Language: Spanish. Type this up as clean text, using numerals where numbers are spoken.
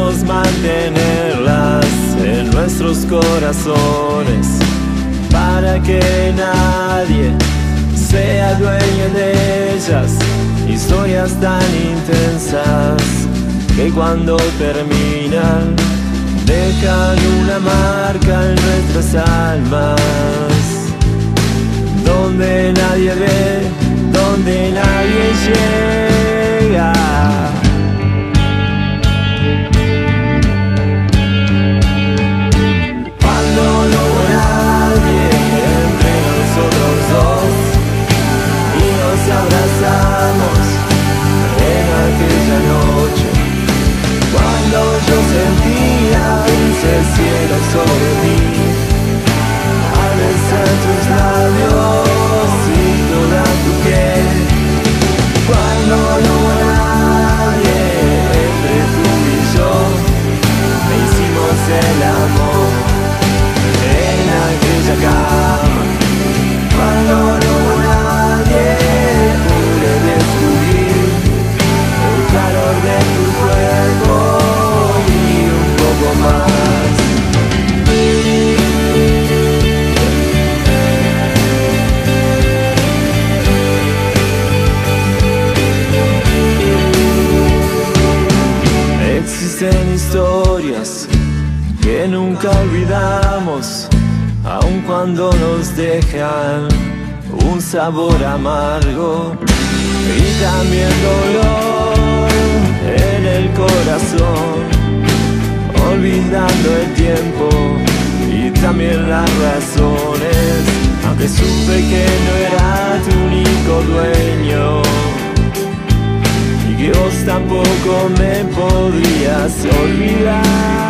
debemos mantenerlas en nuestros corazones para que nadie sea dueño de ellas. Historias tan intensas que cuando terminan dejan una marca en nuestras almas, donde nadie ve, donde nadie llega. Cuando no hubo nadie entre nosotros dos y nos abrazamos en aquella noche, cuando yo sentía ese cielo sobre mí, al besar tus labios y toda tu piel. Cuando no hubo nadie entre tú y yo, me hicimos el amor en aquella cama. Cuando no hubo nadie, pude descubrir el calor de tu cuerpo y un poco más. Existen historias que nunca olvidamos, aun cuando nos dejan un sabor amargo y también dolor en el corazón, olvidando el tiempo y también las razones, aunque supe que no era tu único dueño y que vos tampoco me podrías olvidar.